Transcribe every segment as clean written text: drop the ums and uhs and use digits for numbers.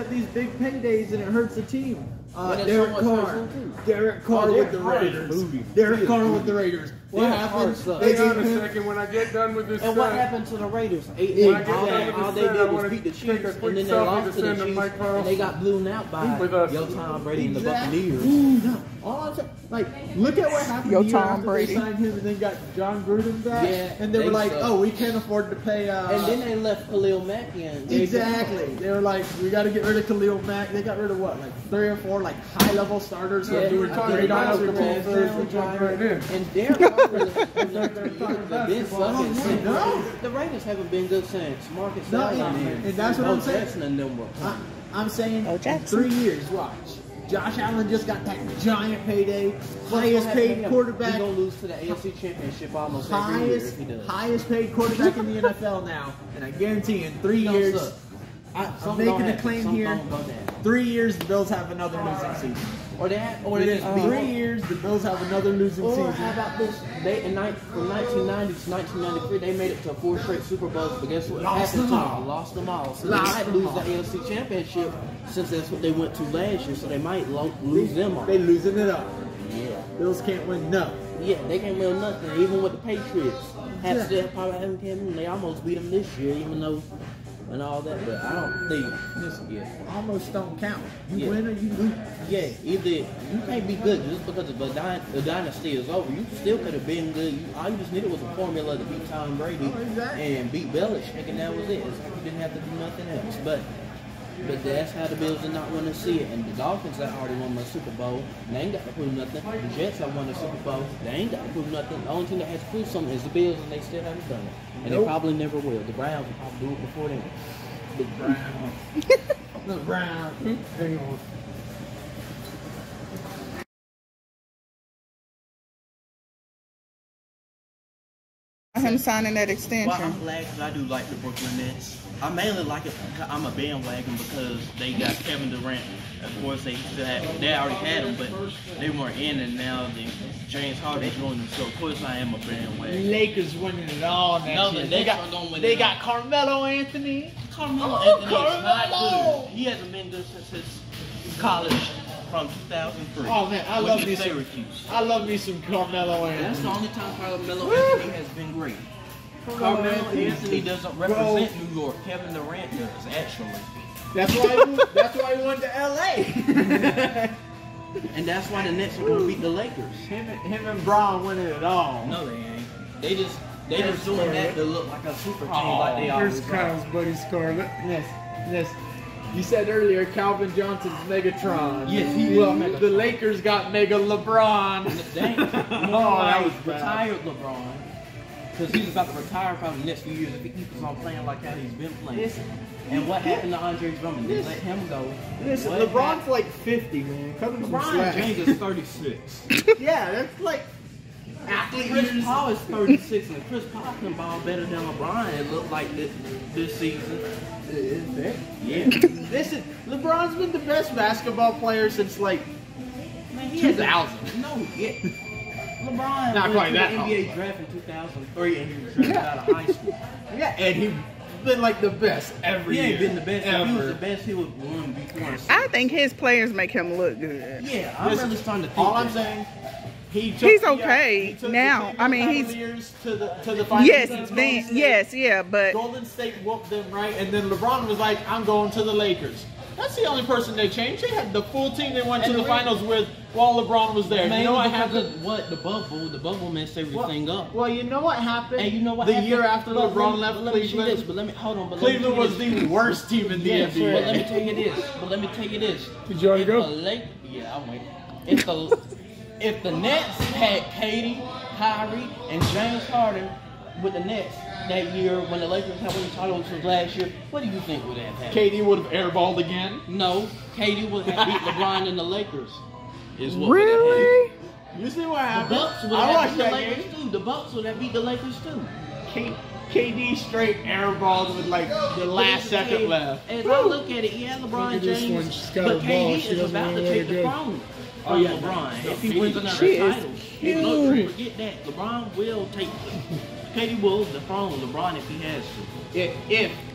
got these big paydays and it hurts the team. Derek Carr with the Raiders. Derek Carr with the Raiders. What happened? Hang on a second. When I get done with this, And what happened to the Raiders? All they did was beat the Chiefs, and then they lost to the Chiefs, and they got blown out by Yo Tom Brady and the Buccaneers. All I'm saying, like, look at what happened Yo, the year Tom after Brady. they signed him and then got John Gruden back. Yeah, and they were like, suck. oh, we can't afford to pay. And then they left Khalil Mack in. Exactly. They were like, we got to get rid of Khalil Mack. They got rid of what, like 3 or 4 like high-level starters who are doing great on the And Derek Carr been sucking since. The Raiders haven't been good since Marcus Allen and that's what I'm saying. Jackson and them were. I'm saying Oh, in Jackson. 3 years, watch. Josh Allen just got that giant payday, highest paid quarterback. He's gonna lose to the AFC Championship almost every year if he does. Highest paid quarterback in the NFL now, and I guarantee in 3 years, I'm making a claim here. 3 years, the Bills have another losing season. Or they just beat 3 years, the Bills have another losing Or season. how about this? They from 1990 to 1993, they made it to 4 straight Super Bowls, but guess what happened to them? Lost them all. So they might lose the AFC Championship since that's what they went to last year. So they might lose them all. They losing it up. Yeah. Bills can't win no. Yeah, they can't win nothing. Even with the Patriots, still probably haven't came. They almost beat them this year, even though. And all that, but I don't think Almost don't count. You win or you lose. Yeah, either you can't be good just because the dynasty is over. You still could have been good. All you just needed was a formula to beat Tom Brady and beat Belichick, and that was it. It's like you didn't have to do nothing else. But that's how the Bills did not want to see it. And the Dolphins that already won the Super Bowl, they ain't got to prove nothing. The Jets have won the Super Bowl, they ain't got to prove nothing. The only thing that has to prove something is the Bills, and they still haven't done it. And they probably never will. The Browns will probably do it before them. The Browns. The Browns. Hang on. Him signing that Well, extension. I'm glad because I do like the Brooklyn Nets. I mainly like it. I'm a bandwagon because they got Kevin Durant. Of course, they already had him, but they weren't in, and now James Harden joined them. So of course, I am a bandwagon. Lakers winning it all next year. They got Carmelo Anthony. Carmelo Anthony is not good. He hasn't been good since his college from 2003. Oh man, I love me Syracuse. I love me some Carmelo Anthony. That's the only time Carmelo Anthony has been great. Carmelo Anthony doesn't represent New York. Kevin Durant does, actually. That's why he went to LA. And that's why the Nets are going to beat the Lakers. Him and Braun winning it all. No, they ain't. They just doing that to look like a super team like they Here's always Kyle's buddy Scarlett. Yes. You said earlier Calvin Johnson's Megatron. Yes, he well, is Megatron. the Lakers got Mega LeBron. They ain't. that was bad. Retired LeBron. Because he's about to retire probably the next few years if he keeps on playing like how he's been playing. And what happened to Andre Drummond? They let him go. Listen, What LeBron's happened? like 50, man. Cut him some LeBron slack. James is 36. Yeah, that's like athlete Chris years. Paul is 36, and Chris Paul can ball better than LeBron. It looked like this season. Yeah. Listen, LeBron's been the best basketball player since like Man, he 2000. No, yeah. LeBron Not went quite to that the old. NBA draft in 2003, and he was drafted out of high school. Yeah, and he's been like the best every He year. ain't been the best. If he was the ever. best, he would win before. I think his players make him look good. Yeah, I'm Listen, really starting to think. All I'm that. saying, He's he okay took now. The I mean, he's Cavaliers to the finals. yes, against then Golden State. yes, yeah, but Golden State whooped them, right? And then LeBron was like, I'm going to the Lakers. That's the only person they changed. They had the full team they went to the finals with while LeBron was there. You know what happened? What the bubble messed everything up. Well, you know what happened? And you know what the happened? year after But LeBron let left me see Cleveland, this, but let me hold on. But Cleveland was let me tell you the worst team in the this. NBA. But let me tell you this. Did you already If go? the yeah, I'm waiting. If the Nets had Katie, Kyrie, and James Harden with the Nets that year when the Lakers had won the title, which was last year, what do you think would have happened? KD would have airballed again. No, Katie would have beat LeBron and the Lakers. Is what would have really, You see what happened. The happened? Bucks would I have watched beat the that Lakers game. too. The Bucks would have beat the Lakers too. KD straight airballed with like the last second left. As I look at it, yeah, LeBron Look at this one. James, She's got but a ball. KD She is doesn't about to know where take to the go. throne Oh, from yeah. LeBron. If he wins another She is title, huge. don't forget that LeBron will take. KD will dethrone LeBron if he has to.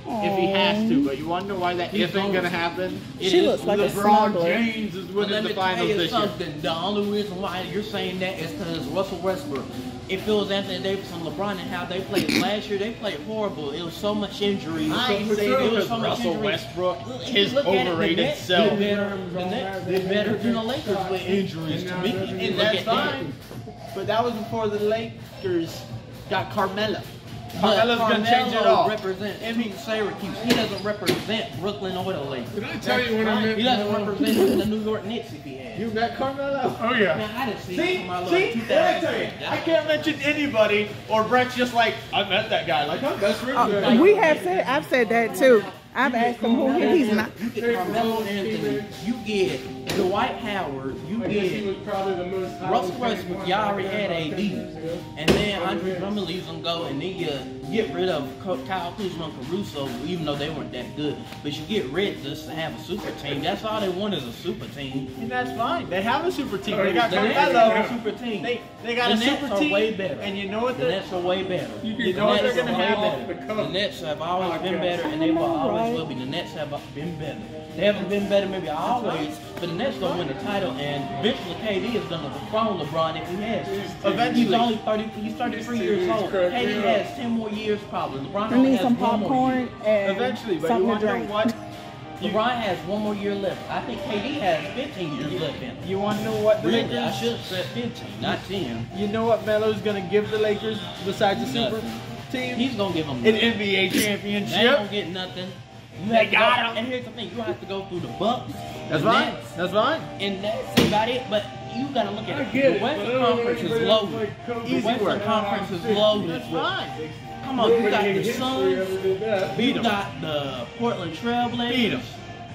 if he has to. But you want to know why that He's isn't going going to to. happen? She looks like a LeBron smuggler. James is But winning let the me tell finals you this year. something. The only reason why you're saying that is because Russell Westbrook. If it was Anthony Davis and LeBron and how they played last year, they played horrible. It was so much injury. I ain't saying It it was was so much Russell injury. Westbrook, If his you look at it, the overrated Nets self. did better. The Nets did better than the Lakers with injuries to me. And Look that's at that. fine. But that was before the Lakers got Carmelo. But Carmelo's going to change it Carmelo all. represents Syracuse. He doesn't represent Brooklyn or the Lakers. Did I tell you when I met He doesn't represent even the New York Knicks if he had. You met Carmelo? Oh, yeah. Man, I didn't see See, him from my see, little what I tell you, 2000. I can't mention anybody, or Brett's just like, I met that guy. Like, I'm best friends with him. We have said, I've said that too. I've asked him who he's not. You get Carmelo Anthony, you get Dwight Howard, you He get was probably the most. Russell Westbrook. Y'all already had AD, and then Andre Drummond leaves them go, and then you get rid of Kyle Kuzma and Caruso, even though they weren't that good. But you get rid just to have a super team. That's all they want is a super team. And that's fine. They have a super team. Oh, They got The Nets Carmelo. are a super team. They got The a Nets super are team. way better. And you know what The the Nets are way better. You know what they're Nets gonna are way have? better. The Nets have always been better, and they will always will be. The Nets have been better. They haven't been better maybe always, but the Nets gonna win the title, and eventually KD is gonna dethrone LeBron if he has. Eventually. He's only 30. He's 33 years old. KD has 10 more years probably. LeBron I only need has some 1 more popcorn year. and eventually, but you something to want to know drink. what? LeBron has 1 more year left. I think KD has 15 years left in him. You want to know what the Really, I Lakers? should have said 15, not 10. You know what Melo's gonna give the Lakers besides the super Nothing. team? He's gonna give them An nothing. NBA They championship. don't get nothing. You They have to got go, him. and here's the thing: you have to go through the Bucks. That's the fine. Nets, That's fine. and that's about it. But you gotta look at I it. get The it, Western but I don't Conference know is anybody loaded. like Kobe. The Easy Western work. Conference is loaded. That's with- fine. Come on, you got Nobody in the history Suns. ever did that. Beat You 'em. got the Portland Trailblazers. Beat 'em.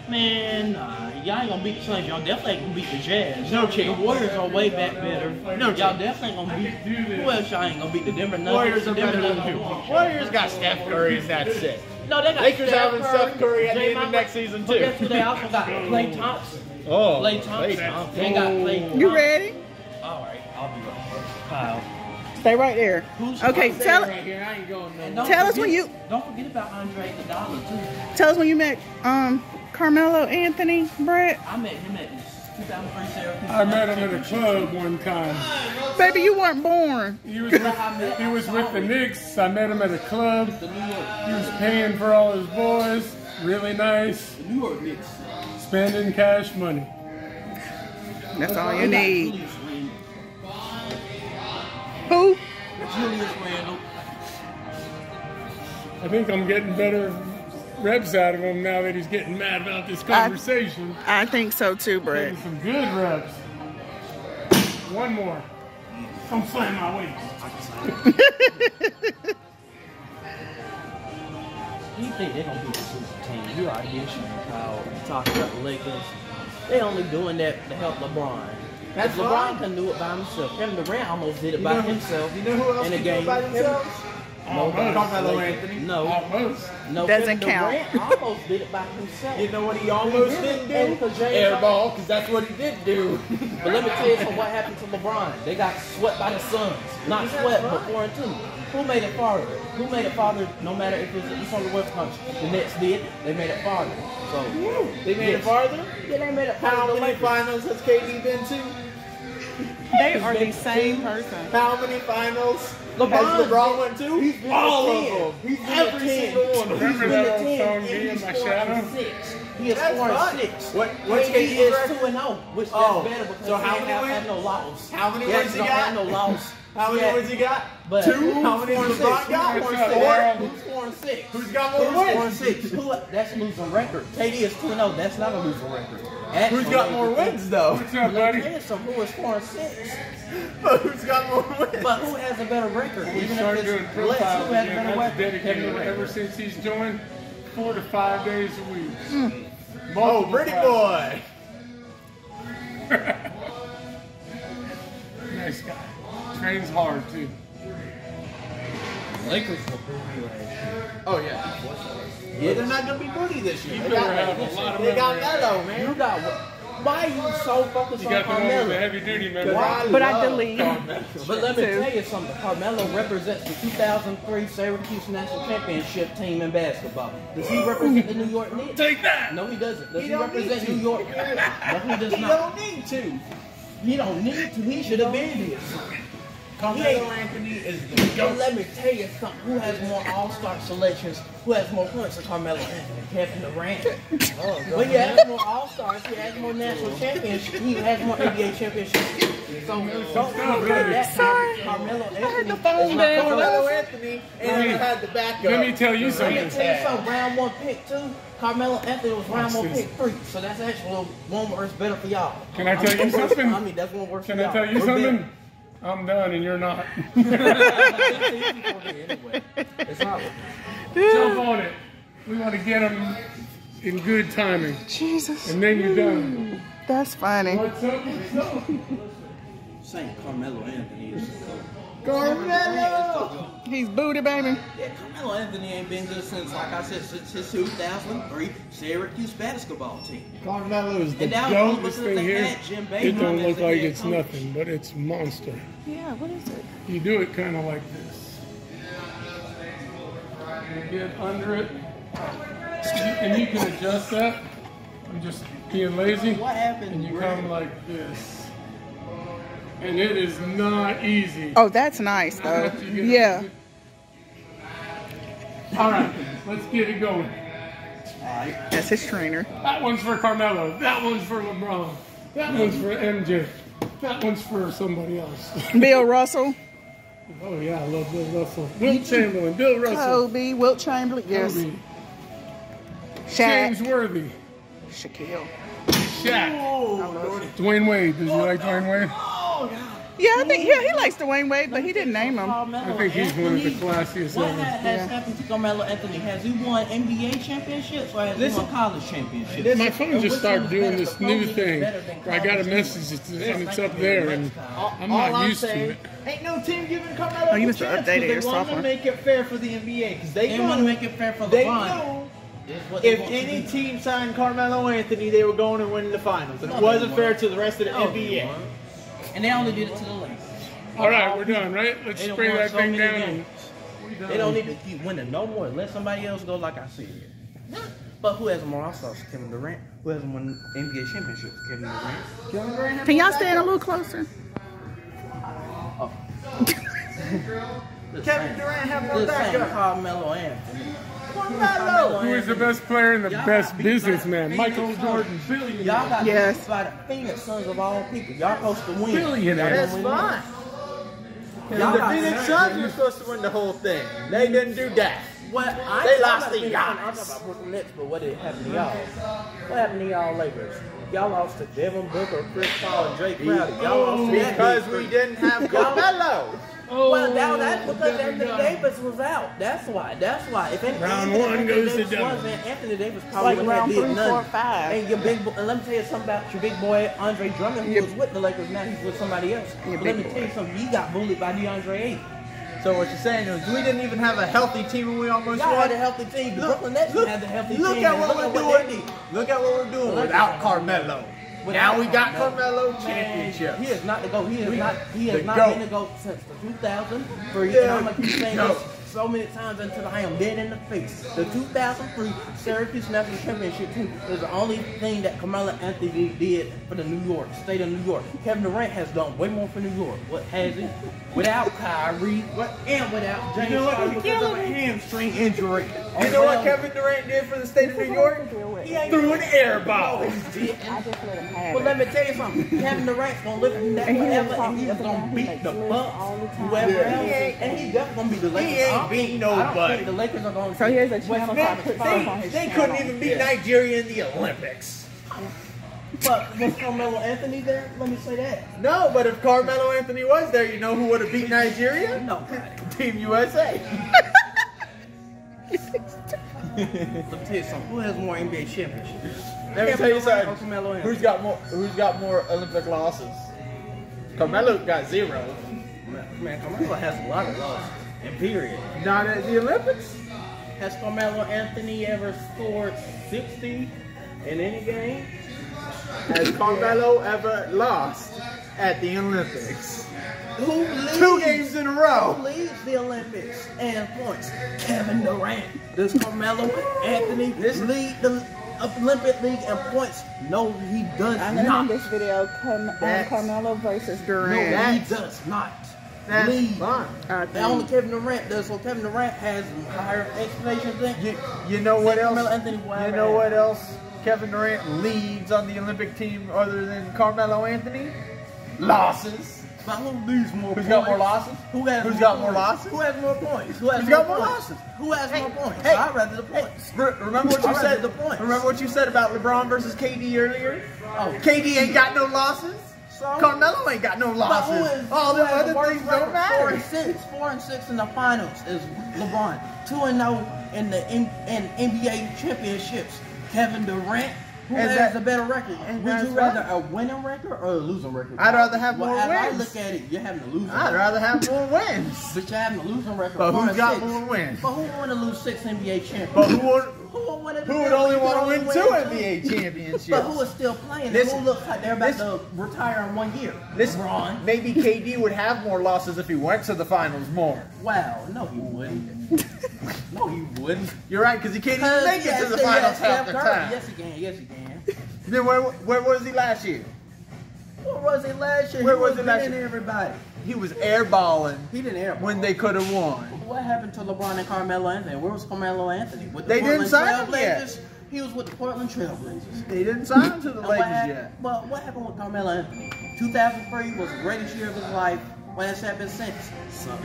Man, y'all ain't gonna beat the Suns. Y'all definitely ain't gonna beat the Jazz. No The chance. Warriors are way back better. No Y'all chance. definitely ain't gonna beat. Who else y'all ain't gonna beat? The Denver Nuggets. Warriors are Denver better than Nuggets who? won't. Warriors got Steph Curry, and that's it. No, they got Lakers Steph having Steph Curry at the end of Draymond, next season, but too. guess who they also got? Klay Thompson. Oh, Klay Thompson. They got Klay Thompson. You ready? All right, I'll be right. Kyle. Stay right there. Who's Okay, tell here. I ain't going And no. don't Tell us forget- when you- Don't forget about Andre Iguodala too. us when you met Carmelo Anthony, Brett. I met him at this 2003 Syracuse. I met him at a club one time. Baby, you weren't born. He was with the Knicks. I met him at a club. The New York, He was paying for all his boys. Really nice. the New York Knicks. Spending cash money. That's all They you got need. Julius Randle. Who? Julius Randle. I think I'm getting better reps out of him now that he's getting mad about this conversation. I think so too, Brett. Getting some good reps. One more. Don't slam my waist. You think they're gonna beat the super team? You already did, Kyle. Talking about the Lakers. They only doing that to help LeBron. That's LeBron fine. couldn't do it by himself. Kevin Durant almost did it by himself. You know who else in a can do it game by themselves? Almost. Carmelo Anthony. No, Almost. no. Doesn't Kevin count. Durant almost did it by himself. You know what he almost He didn't did it, do? because James Airball, because that's what he did do. But let me tell you something, what happened to LeBron. They got swept by the Suns. Not swept, but 4-2. Who made it farther? Who made it farther no matter if it's on the West Coast? The Nets did. They made it farther. So They made it yes. farther? Yeah, they made it How farther. many finals has KD been to? They are the same person. How many finals LeBron- has LeBron went to? He's been All to of 10. them. He's been Every to 10. single one of them. Remember He's that been old to 10, song, and Me and he's My 4 Shadow? and 6. He is That's 4 and fine. 6. What's KD KD is record? 2-0, which Oh, that's better because so how he many have wins? had no loss. How many He wins he don't got? have no loss. How many Yeah. wins he got? But Two? How many has LeBron got? What's Four? up, Daryl? Who's 4 and 6? Who's got more Who's 4 and wins? 6? That's a losing record. KD is 2-0. That's not a losing record. Who's got more wins though? What's up, Let me buddy? tell you something. Who is 4 and 6? Who's got more wins? But who has a better record? We Even started if doing it's less, profiles who has a again. better That's record? Kevin dedicated Durant. ever since he's joined 4 to 5 days a week. Oh, Multiple pretty times. boy. Nice guy. Trains hard too. Lakers will prove you last year. Oh yeah. Yeah, they're not gonna be booty this year. You They better got, have a lot of they got memory. Melo, man. You got Why are you so focused You on got the one with the Carmelo? heavy duty, man. But I delete. But let me tell you something. Carmelo represents the 2003 Syracuse National Championship team in basketball. Does he represent the New York Knicks? Take that! No, he doesn't. Does he don't represent need New to. York? No, he does He not. don't need to. He don't need to. He should have been here. Carmelo Anthony is the But GOAT. let me tell you something. Who has more All-Star selections? Who has more points than Carmelo Anthony? Kevin Durant. When he has more All-Stars, he has more national championships. He has more NBA championships. So don't look at that. Carmelo Anthony the phone is not down. Carmelo Anthony and he had the backup. Let me tell you Let me something. tell you something. Round 1, pick 2. Carmelo Anthony was round 1, pick 3. So that's actually one worse better for y'all. Can I tell you I something? mean, that's one worse for Can y'all. I tell you We're something? I'm done and you're not. Anyway, it's not. Jump on it. We want to get them in good timing. Jesus. And then you're done. That's funny. What's up? What's up? Saying Carmelo Anthony is Carmelo! He's booty, baby. Yeah, Carmelo Anthony ain't been good since, like I said, since his 2003 Syracuse basketball team. Carmelo is the And that was GOAT. only This because thing they here, had Jim it Boeheim don't as look the like head it's coach. nothing, but it's monster. Yeah, what is it? You do it kind of like this. You get under it, and you can adjust that. I'm just being lazy. What happened? And you come like this. And it is not easy. Oh, that's nice, though. Yeah. All right, let's get it going. That's his trainer. That one's for Carmelo. That one's for LeBron. That one's for MJ. That one's for somebody else. Bill Russell, Oh yeah, I love Bill Russell. Wilt Chamberlain, Bill Russell, Kobe, Wilt Chamberlain, yes. Kobe, Shaq, James Worthy, Shaquille. Shaq, Dwayne Wade. Does you like Dwayne Wade? Yeah, I think, he likes Dwayne Wade, but he didn't name him. I think he's one of the classiest What ever. has happened to Carmelo Anthony? Has he won NBA championships or has he won college championships? My phone just started doing this new thing. Where I got a message and it's up there, and I'm not used to it. Ain't no team giving Carmelo Oh, you a must have chance updated your because they want to software. make it fair for the NBA because They want to make it fair for they LeBron. knew Is what they if want to any do. team signed Carmelo Anthony, they were going to win the finals. And it wasn't fair to the rest of the NBA. And they only did it to the Lakers. All right, we're done, right? Let's They done spray won that so thing many down. games. They don't need to keep winning no more. Let somebody else go like I said. But who has more All-Stars? Kevin Durant. Who has won NBA championships? Kevin Durant. Can y'all stand a little closer? Kevin Durant have more Just saying, backup. Carmelo Anthony. Carmelo! Who is the best player and the best businessman? Michael Jordan, billionaire. Y'all got Yes. beat by the Phoenix Suns of all people. Y'all supposed to win. Billionaire. That's fine. Y'all The got Phoenix Suns were supposed to win the whole thing. They didn't do that. What I They lost to I'm Giannis. talking about Brooklyn Nets, but what did happen to y'all? What happened to y'all Lakers? Y'all lost to Devin Booker, Chris Paul, and Jay Crowder. Y'all lost to that Because big we three. didn't have Carmelo. Well, that's because Anthony Davis was out. That's why. That's why. If Round Anthony one goes to Davis Denver. wasn't, Anthony Davis probably Like wouldn't have round did 3, nothing. 4, 5. And your big boy, and let me tell you something about your big boy Andre Drummond, who Yep. was with the Lakers. Now he's with somebody else. Your But let big me tell you something. You got bullied by DeAndre Ayton. So what you're saying is we didn't even have a healthy team and we almost Y'all won. had a healthy team. The Brooklyn Nets Look, had a healthy look team. at and what we're they doing. did. Look at what we're doing The Lakers without are- Carmelo. Without Now we got Carmelo. Carmelo championship. He is not the GOAT. He has the not GOAT. been the GOAT since the 2003. Yeah, And I'm going to keep saying GOAT. this so many times until I am dead in the face. The 2003 Syracuse National Championship team is the only thing that Carmelo Anthony did for the New York, state of New York. Kevin Durant has done way more for New York. What has he? Without Kyrie and without James Harden because of a hamstring injury. You know what Kevin Durant did for the state of New York? He ain't Threw an air ball. I just let him have Well, it. let me tell you something. Kevin Durant's gonna live in that And he forever, never and he's talks gonna about beat him, the like, Bucks, all the time. whoever Yeah. else, and he's definitely gonna beat the Lakers. ain't I don't beat think- I don't nobody. think the Lakers are gonna. So here's a West channel Memphis so I put State. stuff on his They channel. couldn't even beat Nigeria in the Olympics. But was Carmelo Anthony there? Let me say that. No, but if Carmelo Anthony was there, you know who would have beat Nigeria? Nobody. Team USA. Let me tell you something. Who has more NBA championships? Let me tell you Kevin Durant or something. Carmelo Anthony? Who's got more Olympic losses? Carmelo got 0. Man, Carmelo has a lot of losses. And period. Not at the Olympics. Has Carmelo Anthony ever scored 60 in any game? has Carmelo ever lost at the Olympics? Who leads, 2 games in a row. Who leads the Olympics in points? Kevin Durant. Does Carmelo Anthony lead the Olympic League in points? No, he does I'm gonna not. name this video Carmelo versus Durant. No, he does not. That's lead. fine. Only Kevin Durant does. So Kevin Durant has higher explanations than You know what else? Carmelo Anthony will You ever know have. what else Kevin Durant leads on the Olympic team other than Carmelo Anthony? Losses. But who leads more Who's points? got more losses? Who's got more losses? Who has more points? Who's got more losses? Who has more points? hey, I'd rather the points. Remember what you I'd rather said? the points. Remember what you said about LeBron versus KD earlier? Oh, KD ain't got no losses. so? Carmelo ain't got no But losses. who is, All who the has other worse things record? don't matter. 4-6 in the finals is LeBron. 2-0 in the NBA championships. Kevin Durant. Who And has that- a better record? and Would that's you rather right. a winning record or a losing record? I'd rather have Well, more as I wins. look at it, you're having a losing I'd record. rather have more wins. But you're having a losing record. But who's 4-6. got more wins? But who want to lose 6 NBA championships? But who would Who only want to win 2 NBA championships? But who is still playing? This- and who looks like they're about this- to retire in 1 year? This LeBron. maybe KD would have more losses if he went to the finals more. Wow, no, he wouldn't. No, he wouldn't. You're right, because he can't even make it to the finals half the time. Yes, he can. Yes, he can. Then where was he last year? Where was he last year? Where He was he last beating year? everybody. He was airballing He didn't air when they could have won. What happened to LeBron and Carmelo Anthony? Where was Carmelo Anthony? With the They didn't Portland sign him yet. Trailblazers? He was with the Portland Trailblazers. They didn't sign him to the And Lakers happened, yet. Well, what happened with Carmelo Anthony? 2003 was the greatest year of his life. What has happened since? Something.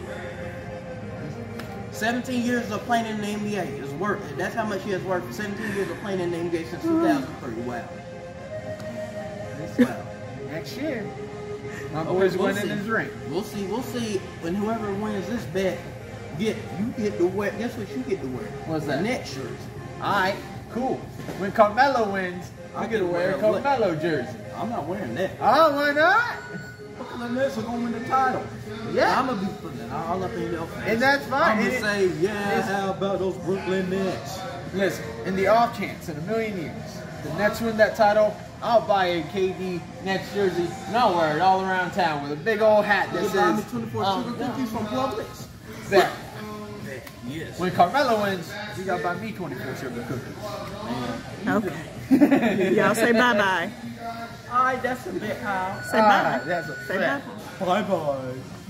17 years of playing in the NBA is worth it. That's how much he has worked. 17 years of playing in the NBA since 2003. Wow. Wow. Next year, my Okay, boy's we'll winning see. his ring. We'll see. We'll see. When whoever wins this bet, you get to wear. Guess what you get to wear? What's that? Net jersey. Alright, cool. When Carmelo wins, I get to wear a Carmelo jersey. I'm not wearing that. Oh, why not? Because the Nets are going to win the title. Yeah. I'm gonna be putting it all up in your face. And that's fine. I'm And gonna it- say, yeah. How about those Brooklyn Nets? Listen, in the off chance, in a million years, the Nets win that title, I'll buy a KD Nets jersey and I'll wear it all around town with a big old hat that You buy me says 24 sugar cookies from Publix. that. Yes. When Carmelo wins, you gotta buy me 24 sugar cookies. Okay. Y'all say bye-bye. All right, that's a bit, Kyle. Say bye. That's a Say fact. bye-bye. Bye bye.